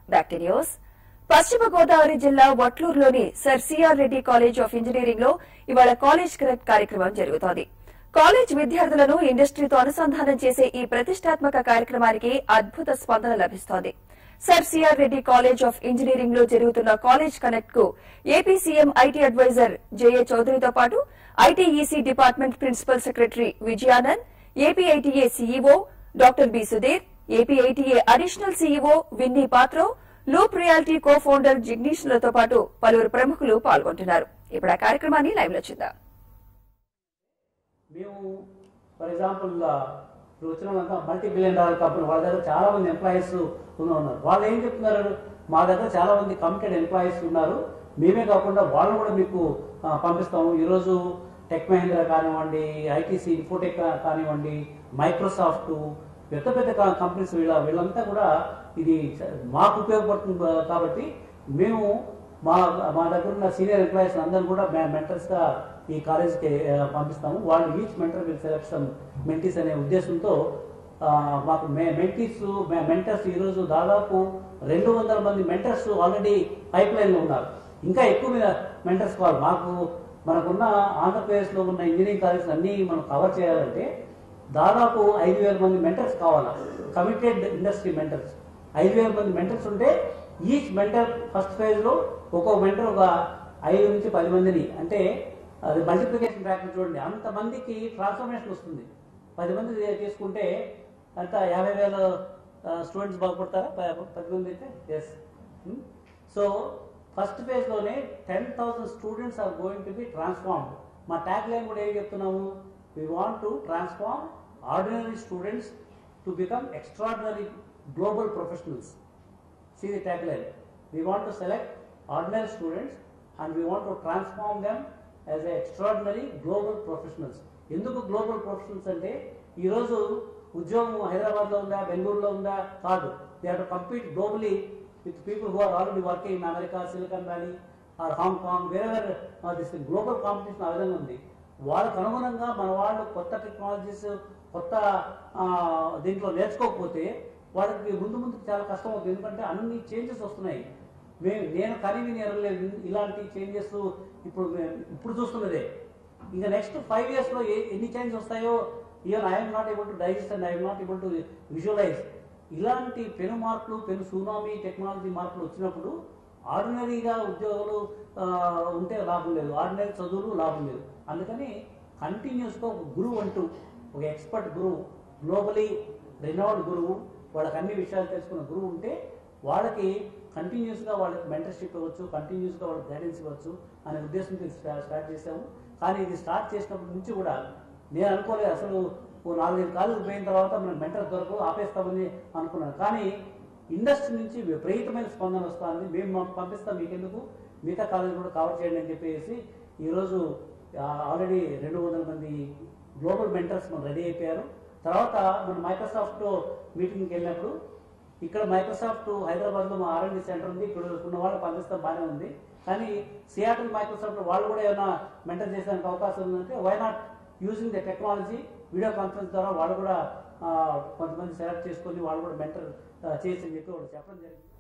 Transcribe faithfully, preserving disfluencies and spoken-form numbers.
Back to news. Paschima Godavari జిల్లా వట్లూరులోని sir CR Reddy college of engineering లో ఇవాళ కాలేజ్ కనెక్ట్ కార్యక్రమం జరుగుతోంది. కాలేజ్ విద్యార్థులను ఇండస్ట్రీతో అనుసంధానం చేసే ఈ ప్రతిష్టాత్మక కార్యక్రమానికి అద్భుత స్పందన లభిస్తోంది. Sir CR Reddy college of engineering లో జరుగుతున్న కాలేజ్ కనెక్ట్ కు AP CM IT advisor JA చౌదరితో పాటు ITEC department principal secretary Vijayanand, AP ITA CEO doctor B Sudheer, AP ITA additional CEO Vinny Patro, loop reality co founder జిగ్నీష్లతో పాటు పలువురు ప్రముఖులు పాల్గొంటున్నారు. ఇప్పుడు ఆ కార్యక్రమాన్ని లైవ్ లో చూద్దాం. మేము ఫర్ ఎగ్జాంపుల్ ఇప్పుడు వచ్చిన మల్టీ బిలియన్ డాలర్ కంపెనీ వాళ్ళ దగ్గర చాలా మంది ఎంప్లాయీస్ ఉన్నారు. వాళ్ళు ఏం చెప్తున్నారు, మా దగ్గర చాలా మంది కమిటెడ్ ఎంప్లాయీస్ ఉన్నారు, మేమే కాకుండా వాళ్ళని కూడా మీకు పంపిస్తాము. ఈరోజు టెక్ మహీంద్రా కానివ్వండి, ఐటీసీ ఇన్ఫోటెక్ కానివ్వండి, మైక్రోసాఫ్ట్, పెద్ద పెద్ద కంపెనీస్ వీళ్ళ వీళ్ళంతా కూడా ఇది మాకు ఉపయోగపడుతుంది. కాబట్టి మేము మా మా దగ్గర ఉన్న సీనియర్ ఎంప్లాయీస్ అందరూ కూడా మెంటర్స్గా ఈ కాలేజ్కి పంపిస్తాము. వాళ్ళు each mentor will select some mentees అనే ఉద్దేశంతో మాకు మెంటీస్ మెంటర్స్ ఈరోజు దాదాపు రెండు వందల మంది మెంటర్స్ ఆల్రెడీ పైప్ లైన్లో ఉన్నారు. ఇంకా ఎక్కువ మీద మెంటర్స్ కావాలి. మాకు మనకున్న ఆంధ్రప్రదేశ్లో ఉన్న ఇంజనీరింగ్ కాలేజెస్ అన్నీ మనం కవర్ చేయాలంటే దాదాపు ఐదు వేల మంది మెంటర్స్ కావాలి, కమిటెడ్ ఇండస్ట్రీ మెంటర్స్. ఐదు వేల మంది మెంటర్స్ ఉంటే ఈచ్ మెంటర్ ఫస్ట్ ఫేజ్లో ఒక్కొక్క మెంటర్ ఒక ఐదు నుంచి పది మందిని, అంటే అది మల్టిప్లికేషన్ ఫ్యాక్టర్ చూడండి, అంతమందికి ట్రాన్స్ఫర్మేషన్ వస్తుంది. పది మంది తీసుకుంటే అంత యాభై వేల స్టూడెంట్స్ బాగుపడతారా పది మంది అయితే? ఎస్. సో ఫస్ట్ ఫేజ్లోనే ten thousand students are going to be transformed. మా ట్యాగ్ లైన్ కూడా ఏం చెప్తున్నాము, we want to transform ordinary students to become extraordinary global professionals. See the tagline. We want to select ordinary students and we want to transform them as a extraordinary global professionals. ఎందుకు global professionals అంటే ఈరోజు ఉద్యోగం హైదరాబాద్లో ఉందా, బెంగళూరులో ఉందా కాదు. They have to compete globally with people who are already working in America, Silicon Valley or Hong Kong, wherever this global competition ఆ విధంగా ఉంది. వాళ్ళకు అనుగుణంగా మన వాళ్ళు కొత్త టెక్నాలజీస్ కొత్త దీంట్లో నేర్చుకోకపోతే వాళ్ళకి ముందు ముందుకు చాలా కష్టం అవుతుంది. ఎందుకంటే అన్ని చేంజెస్ వస్తున్నాయి. మేము నేను కనీవిని ఎరలేదు ఇలాంటి చేంజెస్ ఇప్పుడు ఇప్పుడు చూస్తున్నదే. ఇంకా నెక్స్ట్ ఫైవ్ ఇయర్స్లో ఏ ఎన్ని చేంజెస్ వస్తాయో even I'm not able to digest and I'm not able to visualise. ఇలాంటి పెను మార్పులు, పెను సునామీ టెక్నాలజీ మార్పులు వచ్చినప్పుడు ఆర్డినరీగా ఉద్యోగాలు ఉంటే లాభం లేదు, ఆర్డినరీ చదువులు లాభం లేదు. అందుకని కంటిన్యూస్గా ఒక గురువు అంటూ ఒక ఎక్స్పర్ట్ గురువు, గ్లోబలీ రినౌండ్ గురువు, వాళ్ళకి అన్ని విషయాలు తెలుసుకున్న గురువు ఉంటే వాళ్ళకి కంటిన్యూస్గా వాళ్ళకి మెంటర్షిప్ ఇవ్వచ్చు, కంటిన్యూస్గా వాళ్ళకి గైడెన్స్ ఇవ్వచ్చు అనే ఉద్దేశంతో స్టార్ట్ చేసాము. కానీ ఇది స్టార్ట్ చేసినప్పటి నుంచి కూడా నేను అనుకోలేదు అసలు ఓ నాలుగైదు కాలేజీలు పోయిన తర్వాత మనం మెంటర్ దొరకు ఆపేస్తామని అనుకున్నాను. కానీ ఇండస్ట్రీ నుంచి విపరీతమైన స్పందన వస్తుంది. మేము పంపిస్తాం, మీకెందుకు మిగతా కాలేజీ కూడా కవర్ చేయండి అని చెప్పేసి ఈరోజు ఆల్రెడీ రెండు వందల మంది గ్లోబల్ మెంటర్స్ మనం రెడీ అయిపోయారు. తర్వాత మనం మైక్రోసాఫ్ట్ మీటింగ్కి వెళ్ళినప్పుడు ఇక్కడ మైక్రోసాఫ్ట్ హైదరాబాద్లో మా ఆర్ అండ్ డి సెంటర్ ఉంది, ఇక్కడ ఉన్న వాళ్ళు పంపిస్తాం బాగానే ఉంది. కానీ సియాటిల్ మైక్రోసాఫ్ట్ వాళ్ళు కూడా ఏమైనా మెంటర్ చేసేందుకు అవకాశం ఉందంటే why not using the technology, video conference ద్వారా వాళ్ళు కూడా కొంతమంది సెలెక్ట్ చేసుకొని వాళ్ళు కూడా మెంటర్ చేసి అని చెప్పి వాళ్ళు చెప్పడం జరిగింది.